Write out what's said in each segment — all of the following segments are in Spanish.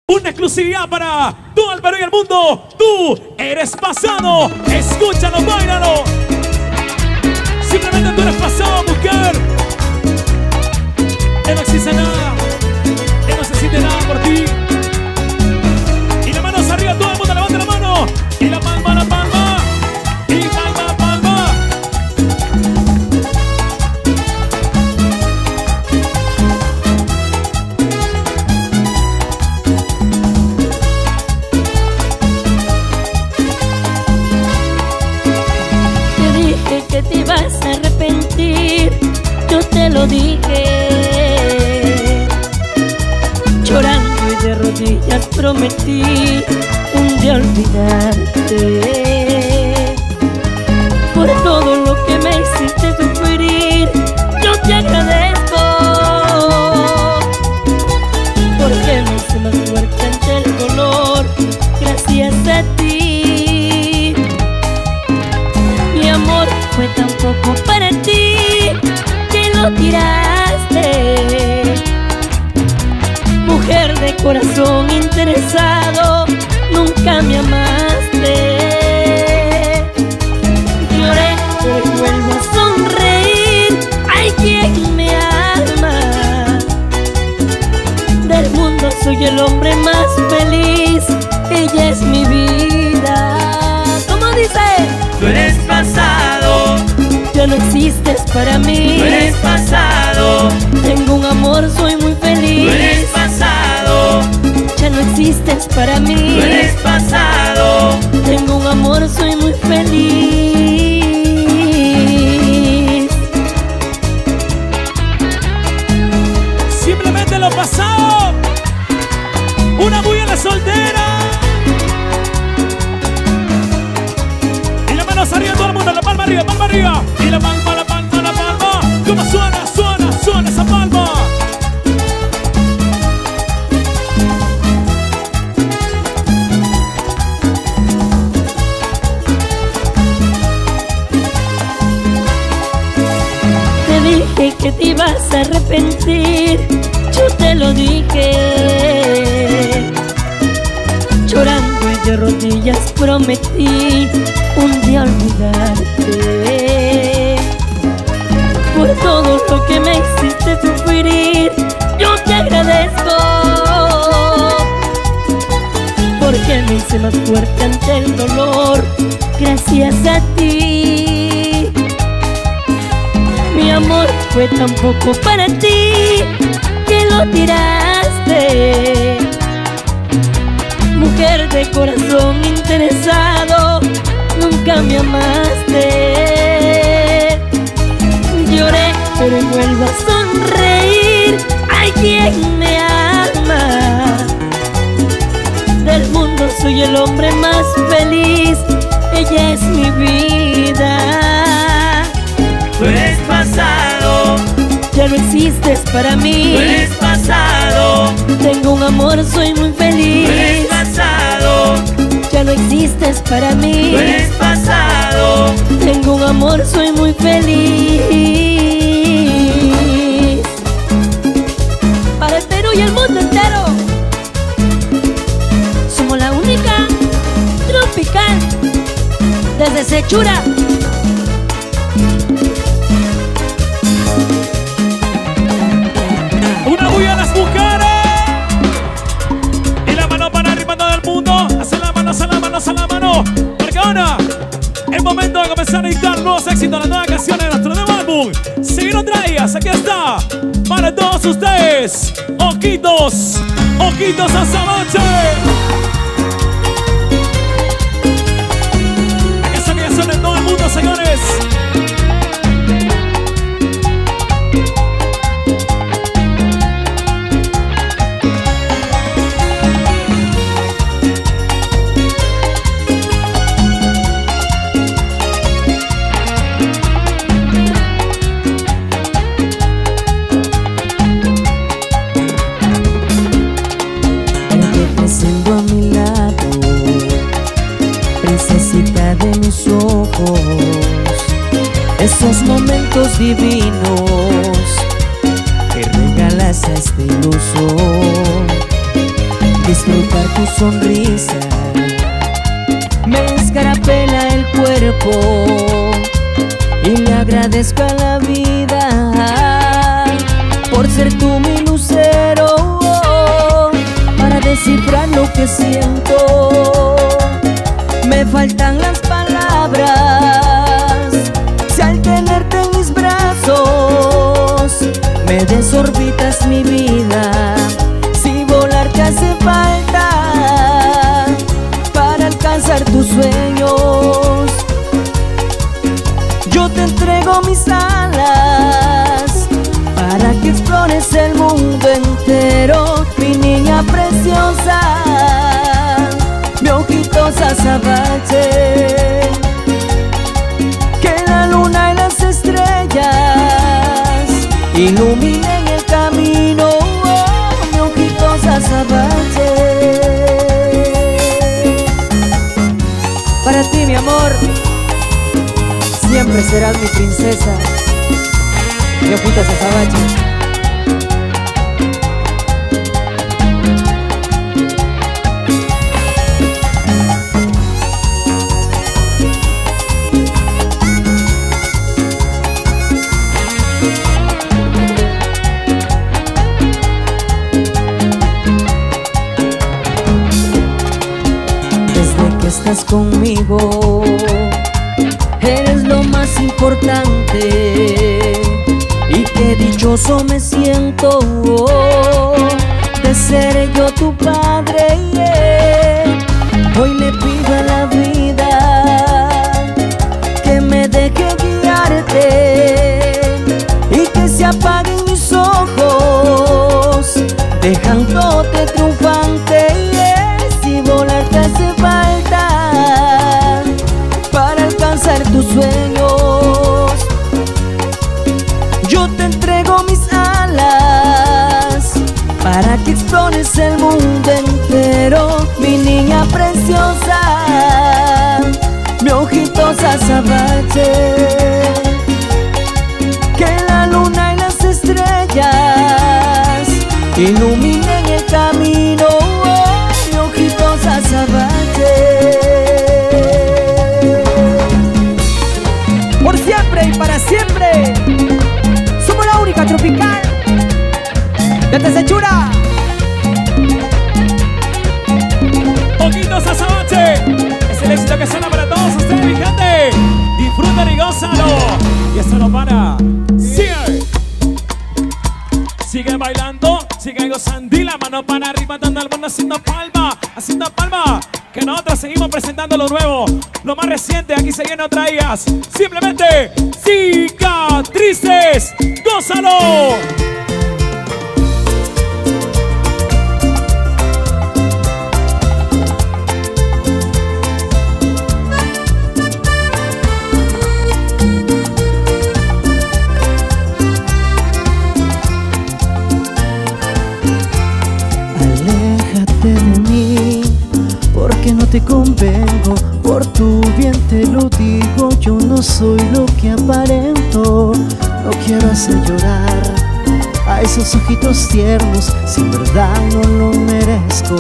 Una exclusividad para todo el Perú y el mundo. Tú eres pasado. Escúchalo, báilalo. Simplemente tú eres pasado, mujer. Ya no existe nada. Ya no se siente nada por ti. Y las manos arriba, todo el mundo levante la mano. Y la palma, la palma. Y palma, palma. Te dije que te ibas a arrepentir, yo te lo dije. Llorando y de rodillas prometí un día olvidarte. Por todo lo que me hiciste sufrir, yo te agradezco. Porque me hice más fuerte ante el dolor, gracias a ti. Mi amor fue tan poco para ti que lo tiraste. Mujer de corazón interesado, nunca me amaste. Lloré, pero vuelvo a sonreír. Hay quien me ama. Del mundo soy el hombre más feliz. Ella es mi vida. ¿Cómo dice? Tú eres pasado, Ya no existes para mí. tú eres pasado, Tengo un amor, soy muy feliz. tú eres pasado, Ya no existes para mí. tú eres pasado, Tengo un amor, soy muy feliz. Simplemente lo pasado. Una muy a la soltera. Y las manos arriba, todo el mundo. La palma arriba, palma arriba. Y la palma, la palma, la palma. ¿Cómo suena, suena, suena esa palma? Te dije que te ibas a arrepentir, yo te lo dije. Llorando y de rodillas prometí un día olvidarte. Por todo lo que me hiciste sufrir, yo te agradezco. Porque me hice más fuerte ante el dolor, gracias a ti. Mi amor fue tan poco para ti que lo tiraste. Mujer de corazón interesado, nunca me amaste. Lloré, pero vuelvo a sonreír. Hay quien me ama. Del mundo soy el hombre más feliz. Ella es mi vida. tú eres pasado, Ya no existes para mí. tú eres pasado, Tengo un amor, soy muy tú eres feliz. pasado, Ya no existes para mí. tú eres pasado, Tengo un amor, soy muy feliz. Para el Perú y el mundo entero, somos la única tropical desde Sechura. Una muy a las mujeres. Y la mano para arriba todo el mundo. Hace la mano, hace la mano, hace la mano. Porque ahora es momento de comenzar a dictar nuevos éxitos, las nuevas canciones de nuestro nuevo álbum. Seguido traías, aquí está. Para todos ustedes. Ojitos, ojitos esta noche. Aquí está canción de todo el mundo, señores. Siendo a mi lado, princesita de mis ojos, esos momentos divinos que regalas a este iluso. disfrutar tu sonrisa me escarapela el cuerpo y le agradezco a la vida por ser tú mi lucero para descifrar lo que siento. Me faltan las palabras si al tenerte en mis brazos me desorbitas mi vida. Si volar te hace falta para alcanzar tus sueños, yo te entrego mis alas para que explores el mundo entero. Mi niña preciosa, mi ojitosa azabache, que la luna y las estrellas iluminen el camino. Mi ojitosa azabache, para ti mi amor, siempre serás mi princesa, mi ojitosa azabache. Estás conmigo, eres lo más importante y qué dichoso me siento de ser yo tu padre. Hoy le pido a la vida que me deje guiarte y que se apaguen mis ojos dejándote triunfante. Si volar te hace falta para alcanzar tus sueños, yo te entrego mis alas para que explores el mundo entero. Mi niña preciosa, mi ojitosa azabache, que la luna y las estrellas iluminen el camino. Mi ojitosa azabache, por siempre y para siempre somos la única tropical de Tezechura. Ojitos azabache, es el éxito que suena para todos ustedes, mi gente. Disfruten y gózalo. Y esto no para. Sigue. Sigue bailando, sigue gozando y la mano para arriba, dando el mundo haciendo palma, que nosotros seguimos presentando lo nuevo, lo más reciente. Aquí se viene otra ellas, simplemente Cicatrices. ¡Gózalo! Que no te convengo, por tu bien te lo digo. Yo no soy lo que aparento, no quiero hacer llorar a esos ojitos tiernos, si en verdad no lo merezco.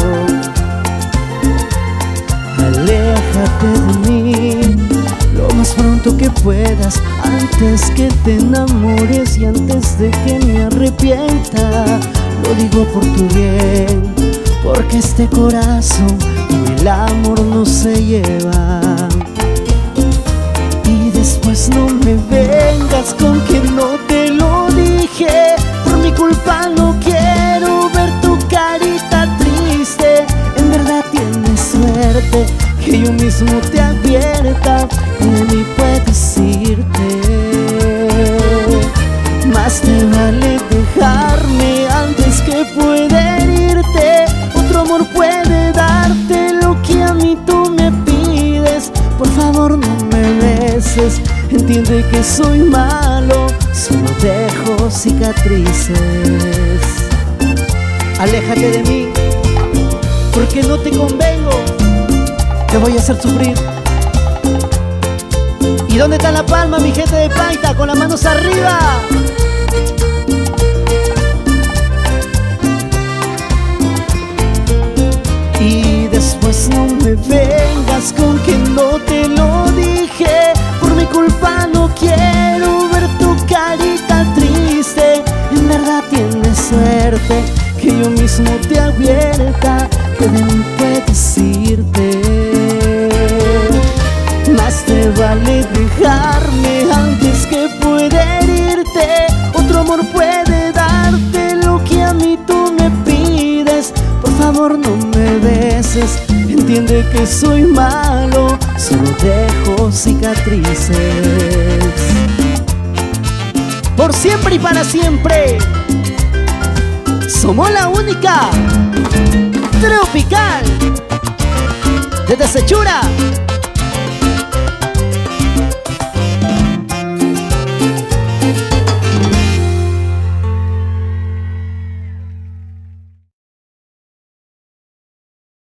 Aléjate de mí lo más pronto que puedas, antes que te enamores y antes de que me arrepienta. Lo digo por tu bien, porque este corazón y el amor no se llevan. Y después no me vengas con que no te lo dije. Por mi culpa no quiero ver tu carita triste. En verdad tienes suerte que yo mismo te advierta que ni puedes irte. Más te vale dejarme antes que pueda herirte. Otro amor puede darte lo que a mí tú me pides. Por favor no me beses, entiende que soy malo, solo dejo cicatrices. Aléjate de mí, porque no te convengo, te voy a hacer sufrir. ¿Y dónde está la palma, mi gente de Paita? Con las manos arriba. mismo te abierta que de mí puedes irte. Más te vale dejarme antes que pueda herirte. Otro amor puede darte lo que a mí tú me pides. Por favor no me beses, entiende que soy malo, solo dejo cicatrices. Por siempre y para siempre, somos la única tropical de Desechura.